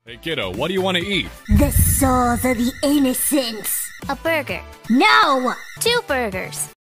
Hey kiddo, what do you want to eat? The souls of the innocents. A burger. No! 2 burgers.